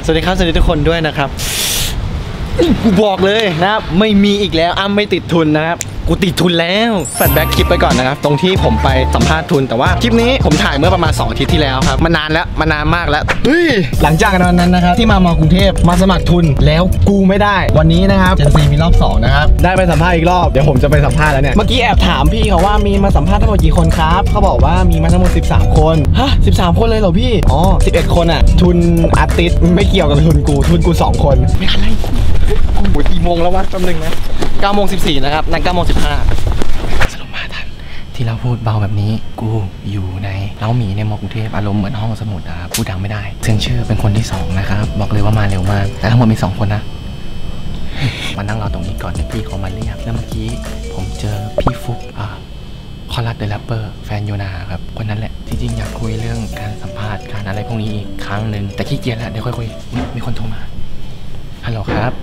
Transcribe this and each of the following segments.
สวัสดีครับสวัสดีทุกคนด้วยนะครับกูบอกเลยนะครับไม่มีอีกแล้วอ้ำไม่ติดทุนนะครับกูติดทุนแล้วแฟลชแบ็กคลิปไปก่อนนะครับตรงที่ผมไปสัมภาษณ์ทุนแต่ว่าคลิปนี้ผมถ่ายเมื่อประมาณ2 อาทิตย์ที่แล้วครับมันนานมากแล้วหลังจากนั้นนะครับที่มากรุงเทพมาสมัครทุนแล้วกูไม่ได้วันนี้นะครับเจนซีมีรอบ2นะครับได้ไปสัมภาษณ์อีกรอบเดี๋ยวผมจะไปสัมภาษณ์แล้วเนี่ยเมื่อกี้แอบถามพี่เขาว่ามีมาสัมภาษณ์ทั้งหมดกี่คนครับเขาบอกว่ามีมาทั้งหมด13 คนฮะ13 คนเลยเหรอพี่อ๋อ11 คนอ่ะทุนอาร์ติสไม่เกี่ยวกับทุนกู2 คนไม่อะไรโอ้ยกี่โมงแล้ววะแป๊บนึงนะ9:14นะครับนั่น9:15สรุปมาทันที่เราพูดเบาแบบนี้กูอยู่ในเล้าหมีในมอกรุงเทพอารมณ์เหมือนห้องสมุดนะครับพูดดังไม่ได้ซึ่งชื่อเป็นคนที่2นะครับบอกเลยว่ามาเร็วมากแต่ทั้งหมดมี2 คนนะมานั่งรอตรงนี้ก่อนเดี๋ยวพี่เขามาเรียกแล้วเมื่อกี้ผมเจอพี่ฟุกคอรัสเดอะแรปเปอร์แฟนโยนาครับคนนั้นแหละที่จริงอยากคุยเรื่องการสัมภาษณ์การอะไรพวกนี้อีกครั้งหนึ่งแต่ขี้เกียจแล้วเดี๋ยวค่อยคุยมีคนโทรมาฮัลโหลครับ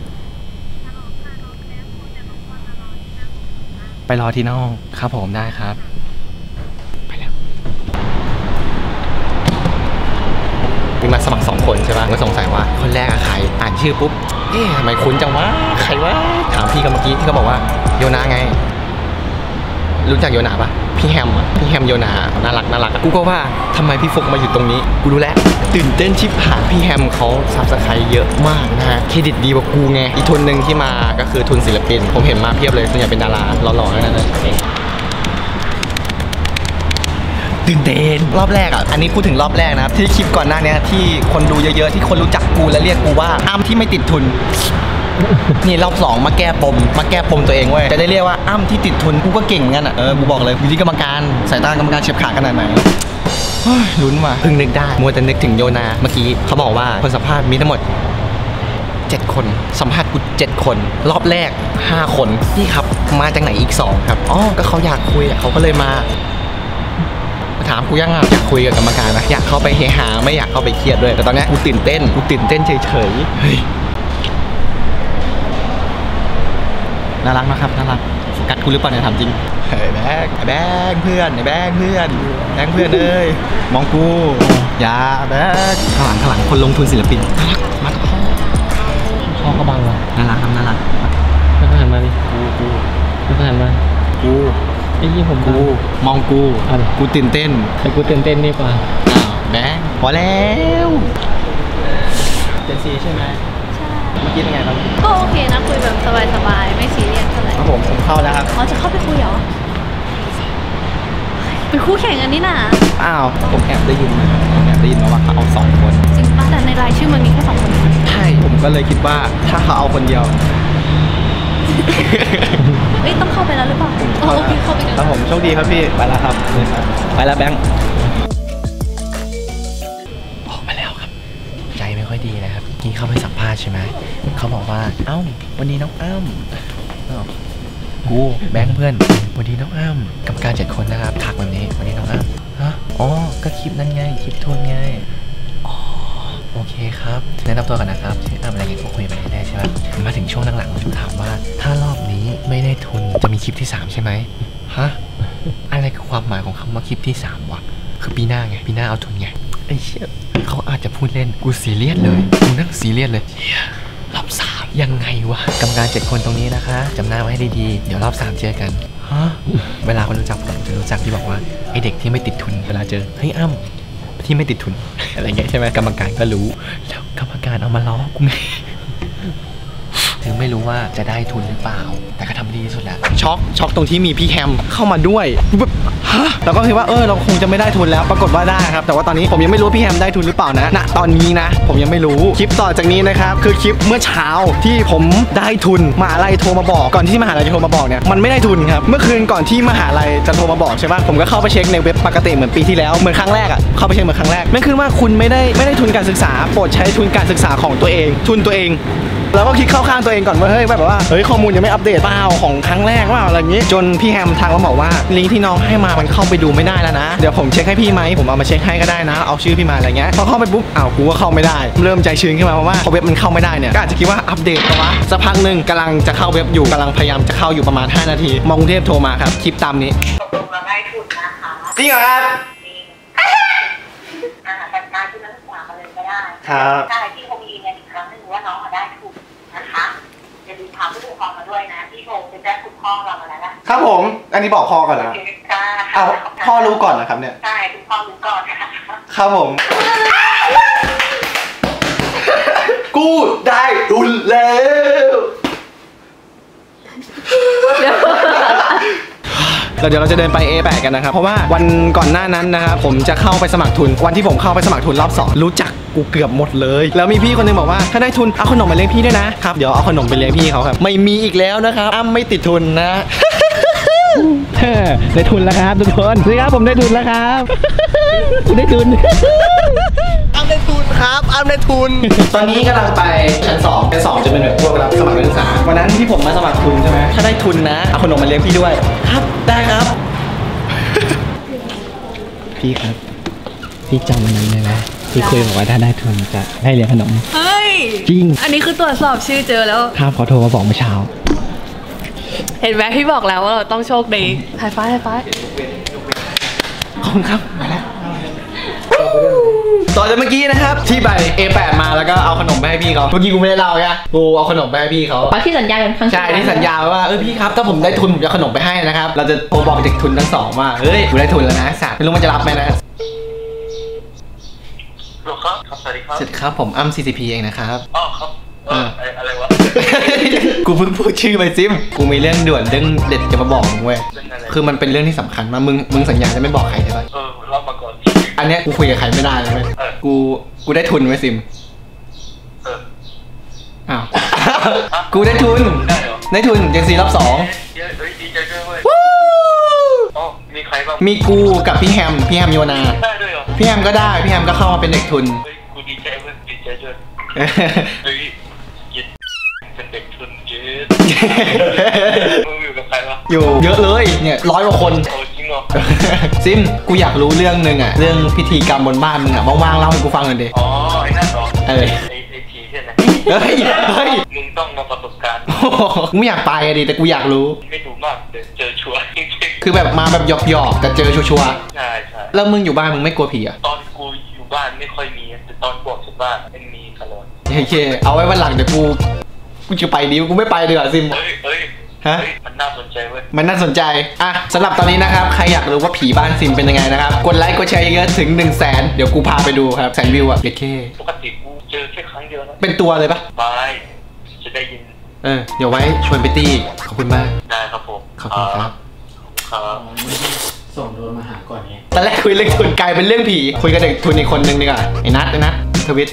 ไปรอที่นอกครับผมได้ครับไปแล้วมีมาสมัคร2 คนใช่ป่ะก็สงสัยว่าคนแรกอะใครอ่านชื่อปุ๊บทำไมคุ้นจังวะใครวะถามพี่กันเมื่อกี้ที่เขาบอกว่าโยนาไงรู้จักโยนาปะพี่แฮมโยนาน่ารักกูก็ว่าทำไมพี่ฟุกมาอยู่ตรงนี้กูรู้แล้วตื่นเต้นชิบหายพี่แฮมเขาซับสไครต์เยอะมากนะฮะเครดิตดีกว่ากูไงอีกทุนหนึ่งที่มาก็คือทุนศิลปินผมเห็นมาเพียบเลยส่วนใหญ่เป็นดาราหล่อๆนั่นเลยตื่นเต้นรอบแรกอ่ะอันนี้พูดถึงรอบแรกนะครับที่คลิปก่อนหน้านี้ที่คนดูเยอะๆที่คนรู้จักกูและเรียกกูว่าอ้ำที่ไม่ติดทุนนี่รอบ2มาแก้ปมตัวเองเว้ยจะได้เรียกว่าอ้ำที่ติดทุนกูก็เก่งงั้นอ่ะกูบอกเลยอยู่ที่กรรมการสายตากรรมการเฉียบขาดขนาดไหนลุ้นว่ะเพิ่งนึกได้มัวแต่นึกถึงโยนาเมื่อกี้เขาบอกว่าคนสัมภาษณ์มีทั้งหมด7 คนสัมภาษณ์กู7 คนรอบแรก5 คนนี่ครับมาจากไหนอีก2ครับก็เขาอยากคุยเขาก็เลยมาถามกูยังอยากคุยกับกรรมการนะอยากเข้าไปเฮฮาไม่อยากเข้าไปเครียดด้วยแต่ตอนนี้กูตื่นเต้นเฉยน่ารักนะครับน่ารักกัดกูหรือเปล่าเนี่ยถามจริงแบงเพื่อนเลยมองกูอย่าแบงข้างหลังคนลงทุนศิลปินน่ารักมากับพ่อก็บังว่ะน่ารักครับน่ารักไม่ผ่านมาดิกูไม่ผ่านมากูไอ้ยี่ผมกูมองกูตื่นเต้นแต่กูตื่นเต้นนี่กว่าแบงพอแล้วเจนซีใช่ไหมเมื่อกี้เป็นไงครับก็โอเคนะคุยแบบสบายๆไม่ซีเรียสเท่าไหร่ครับผมเข้าแล้วครับจะเข้าไปคุยเหรอเป็นคู่แข่งกันนี่นะผมแอบได้ยินมาว่าเขาเอา2 คนจริงป่ะแต่ในรายชื่อมันมีแค่2 คนใช่ผมก็เลยคิดว่าถ้าเขาเอาคนเดียวต้องเข้าไปแล้วหรือเปล่าโอเคเข้าไปกันครับผมโชคดีครับพี่ไปแล้วครับไปแล้วแบงค์ออกมาแล้วครับใจไม่ค่อยดีนะครับนี่เข้าไปสัมภาษณ์ใช่ไหมเขาบอกว่าวันนี้น้องอ้ำกูแบงค์เพื่อนวันนี้น้องอ้ำกับการ7 คนนะครับถักแบบนี้วันนี้น้องอ้ำก็คลิปนั้นไงคลิปทุนไงโอเคครับแนะนำตัวกันนะครับชื่ออ้ำอะไรเงี้ยก็คุยไปได้ใช่ไหมมาถึงช่วงหลังๆถามว่าถ้ารอบนี้ไม่ได้ทุนจะมีคลิปที่3ใช่ไหมอะไรคือความหมายของคำว่าคลิปที่3วะคือปีหน้าไงปีหน้าเอาทุนไงไอ้เชี่ยเขาอาจจะพูดเล่นกูซีเรียสเลยกูนั่งซีเรียสเลยรอบ3ยังไงวะกรรมการ7 คนตรงนี้นะคะจำหน้าไว้ให้ดีๆเดี๋ยวรอบ3เจอกันเวลาคนรู้จักผมจะรู้จักที่บอกว่าไอเด็กที่ไม่ติดทุนเวลาเจอเฮ้ยอ้ำที่ไม่ติดทุนอะไรเงี้ยใช่ไหมกรรมการก็รู้แล้วกรรมการเอามาล้อกูไงถึงไม่รู้ว่าจะได้ทุนหรือเปล่าแต่ก็ทำดีที่สุดแล้วช็อกตรงที่มีพี่แฮมเข้ามาด้วยแบบเราก็คิดว่าเราคงจะไม่ได้ทุนแล้วปรากฏว่าได้ครับแต่ว่าตอนนี้ผมยังไม่รู้พี่แฮมได้ทุนหรือเปล่านะตอนนี้นะผมยังไม่รู้คลิปต่อจากนี้นะครับคือคลิปเมื่อเช้าที่ผมได้ทุนมหาลัยโทรมาบอกก่อนที่มหาลัยจะโทรมาบอกเนี่ยมันไม่ได้ทุนครับเมื่อคืนก่อนที่มหาลัยจะโทรมาบอกใช่ป่ะผมก็เข้าไปเช็คในเว็บปกติเหมือนปีที่แล้วเหมือนครั้งแรกเข้าไปเช็คเหมือนครั้งแรกไม่คือว่าคุณไม่ได้ทุนการศึกษาโปรดใช้ทุนการศึกษาของตัวเองทุนตัวเองแล้วก็คิดเข้าข้างตัวเองก่อนว่าแบบว่าข้อมูลยังไม่อัปเดตเปล่าของครั้งแรกว่าอะไรอย่างนี้จนพี่แฮมทางมาบอกว่าลิงก์ที่น้องให้มามันเข้าไปดูไม่ได้แล้วนะเดี๋ยวผมเช็คให้พี่ไหมผมเอามาเช็คให้ก็ได้นะเอาชื่อพี่มาอะไรเงี้ยพอเข้าไปปุ๊บกูก็เข้าไม่ได้เริ่มใจชื้นขึ้นมาเพราะว่าพอเว็บมันเข้าไม่ได้เนี่ยก็อาจจะคิดว่าอัปเดตปะวะสักพักหนึ่งกำลังจะเข้าเว็บอยู่กำลังพยายามจะเข้าอยู่ประมาณ5 นาทีมองกรุงเทพโทรมาครับคลิปตามนี้ตกลงเราได้ทุนนะคะจริงเหรอครับจริงจัดการที่นักศึกษามาเลยก็ได้ครับใช่ที่คงยืนยันพ่อเรามาแล้วนะครับผมอันนี้บอกพ่อก่อนนะจ้าเอาพ่อรู้ก่อนนะครับเนี่ยใช่คุณพ่อรู้ก่อนนะคะครับผม กูได้ทุนแล้วเดี๋ยวเราจะเดินไป A8 กันนะครับเพราะว่าวันก่อนหน้านั้นนะครับผมจะเข้าไปสมัครทุนวันที่ผมเข้าไปสมัครทุนรอบ2รู้จักกูเกือบหมดเลยแล้วมีพี่คนนึงบอกว่าถ้าได้ทุนเอาขนมมาเลี้ยงพี่ด้วยนะครับเดี๋ยวเอาขนมไปเลี้ยงพี่เขาครับไม่มีอีกแล้วนะครับอ้ำไม่ติดทุนนะ ได้ทุนแล้วครับทุกคนนี่ครับผมได้ทุนแล้วครับได้ทุนอ้ำได้ทุนครับอ้ำได้ทุนตอนนี้กำลังไปชั้น2ชั้น2จะเป็นแบบพวกรับสมัครนักศึกษาวันนั้นที่ผมมาสมัครทุนใช่ไหมถ้าได้ทุนนะเอาขนมมาเลี้ยงพี่ด้วยครับได้ครับ พี่ครับพี่จำวันนั้นเลยนะที่คุยบอกว่าถ้าได้ทุนจะให้เลี้ยงขนมเฮ้ยจริงอันนี้คือตรวจสอบชื่อเจอแล้วครับเขาโทรมาบอกเมื่อเช้าเห็นไหมพี่บอกแล้วว่าเราต้องโชคดีไฮไฟว์ไฮไฟว์ขอบคุณครับมาแล้วต่อจากเมื่อกี้นะครับที่ไป A8 มาแล้วก็เอาขนมไปให้พี่เขาเมื่อกี้กูไม่ได้เล่าไงกูเอาขนมไปให้พี่เขาปาที่สัญญากันครั้งใช่ที่สัญญาไว้ว่าพี่ครับถ้าผมได้ทุนผมจะเอาขนมไปให้นะครับเราจะโทรบอกเด็กทุนทั้งสองว่าเฮ้ยกูได้ทุนแล้วนะสัตว์ไม่รู้มันจะรับไหมนะครับสวัสดีครับเสร็จครับผมอ้ำ CCP เองนะครับอ๋อครับอะไรวะกูเพิ่งพูดชื่อไปซิมกูมีเรื่องด่วนเรื่องเด็ดจะมาบอกมึงเว้ยเรื่องอะไรคือมันเป็นเรื่องที่สำคัญมากมึงสัญญาจะไม่บอกใครใช่ปะเล่ามาก่อนอันเนี้ยกูคุยกับใครไม่ได้เลยเว้ยกูได้ทุนไว้ซิมอ้าว กูได้ทุนได้เหรอได้ทุนเจนซีรอบ2 เฮ้ยดีใจด้วยเว้ยอ๋อมีใครบ้างมีกูกับพี่แฮมโยนาได้ด้วยเหรอพี่แฮมก็ได้พี่แฮมก็เข้ามาเป็นเด็กทุนเฮ้ยกูดีใจเว้ยดีใจด้วยเฮ้ยยินเป็นเด็กทุนเยอะมึงอยู่กับใครวะอยู่เยอะเลยเนี่ย100 กว่าคนโอ้จริงเหรอซิมกูอยากรู้เรื่องนึงอ่ะเรื่องพิธีกรรมบนบ้านมึงอ่ะว่างๆเล่าให้กูฟังหน่อยดิอ๋อไอ้นั่นเหรอเออไอ้ทีใช่ไหมเฮ้ยมึงต้องมาประสบการณ์กูไม่อยากไปอะดิแต่กูอยากรู้ไม่ดูมากเดี๋ยวเจอชัวร์จริงคือแบบมาแบบหยอกๆแต่เจอชัวร์ๆใช่ใช่ๆแล้วมึงอยู่บ้านมึงไม่กลัวผีอ่ะตอนกูอยู่บ้านไม่ค่อยมีแต่ตอนกูออกจากบ้านมันมีตลอดโอเคเอาไว้วันหลังเดี๋ยวกูจะไปดีกูไม่ไปดีกว่าซิมเฮ้ยฮะมันน่าสนใจเว้ยมันน่าสนใจอ่ะสำหรับตอนนี้นะครับใครอยากรู้ว่าผีบ้านซิมเป็นยังไงนะครับกดไลค์กดแชร์เยอะๆถึง 100,000เดี๋ยวกูพาไปดูครับ100,000 วิวอ่ะเด็ดแค่ปกติกูเจอแค่ครั้งเดียวนะเป็นตัวเลยปะบายจะได้ยินเดี๋ยวไว้ชวนไปตีขอบคุณมากได้ครับผมขอบคุณครับครับส่งโดนมาหาก่อนไงตอนแรกคุยเรื่องทุนกลายเป็นเรื่องผีคุยกับเด็กทุนอีกคนนึงดีกว่าไอ้นัททวิต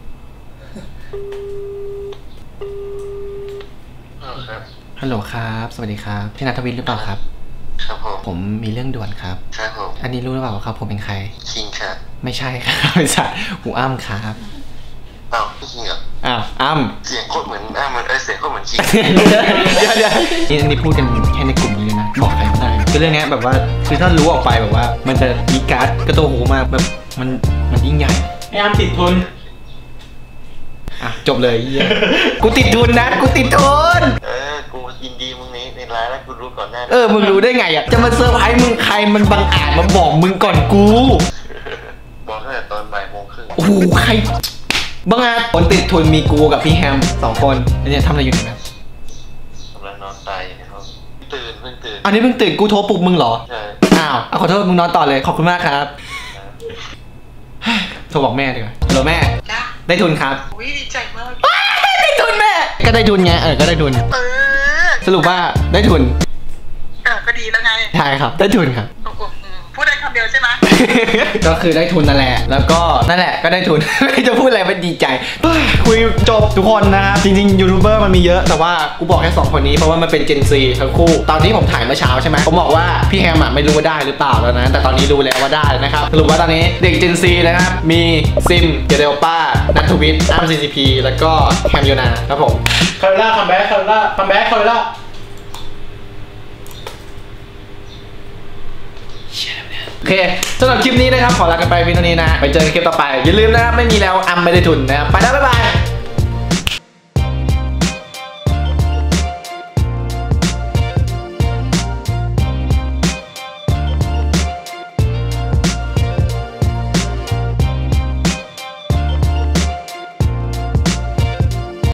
ครับฮัลโหลครับสวัสดีครับพี่นัททวิตหรือเปล่าครับครับผมผมมีเรื่องด่วนครับครับผมอันนี้รู้หรือเปล่าครับผมเป็นใครคิงครับไม่ใช่ครับ ไม่ใช่หูอ้ำครับอ้าวพี่คิงเหรออ้าวอ้ำเสียงโคตรเหมือนมันเสียงโคตรเหมือนคิงเดี๋ยวนี่พูดกันแค่ในกลุ่มนี้เลยนะบอกใครไม่ได้คือเรื่องนี้แบบว่าคือถ้ารู้ออกไปแบบว่า มันจะมีการ์ดกระโตหูมากแบบมันยิ่งใหญ่ไอ้อามติดทุนอ่ะจบเลยเหี้ยกูติดทุนนะกูติดทุนกูยินดีมึงในร้านแล้วกูรู้ก่อนหน้ามึงรู้ได้ไงอ่ะจะมาเซอร์ไพรส์มึงใครมันบังอาจมาบอกมึงก่อนกูบอกตั้งแต่ตอนบ่ายโมงครึ่งโอ้โหใครบังอาจคนติดทุนมีกูกับพี่แฮม2 คนอันนี้ทำอะไรอยู่เนี่ยกำลังนอนตายอยู่ในห้องเพิ่งตื่นอันนี้เพิ่งตื่นกูโทรปลุกมึงเหรอใช่อ้าวขอโทษมึงนอนต่อเลยขอบคุณมากครับโทรบอกแม่ดีกว่าฮัลโหลแม่จ้าได้ทุนครับวิดีใจมากได้ทุนแม่ก็ได้ทุนไงก็ได้ทุนสรุปว่าได้ทุนก็ดีแล้วไงใช่ครับได้ทุนครับพูดได้คำเดียวใช่ไหมก็คือได้ทุนนั่นแหละแล้วก็นั่นแหละก็ได้ทุน ไม่จะพูดอะไรมันดีใจเฮ้ยคุยจบทุกคนนะครับจริงๆยูทูบเบอร์มันมีเยอะแต่ว่ากูบอกแค่2 คนนี้เพราะว่ามันเป็น Gen Z ทั้งคู่ตอนที่ผมถ่ายเมื่อเช้าใช่ไหมผมบอกว่าพี่แฮมอ่ะไม่รู้ว่าได้หรือเปล่าแล้วนะแต่ตอนนี้รู้แล้วว่าได้นะครับสรุปว่าตอนนี้เด็ก Gen Z นะครับมีซิมเจเดลป้านัททวิทอ้ำ CCP แล้วก็แฮมโยนาครับผมคาร์ล่าคัมแบ็กคาร์ล่าคัมแบ็กคาร์ล่าโอเคสำหรับคลิปนี้นะครับขอลากันไปเพียงเท่านี้นะไปเจอกันคลิปต่อไปอย่าลืมนะครับไม่มีแล้วอ้ำไม่ได้ทุนนะครับไปแล้วบ๊ายบาย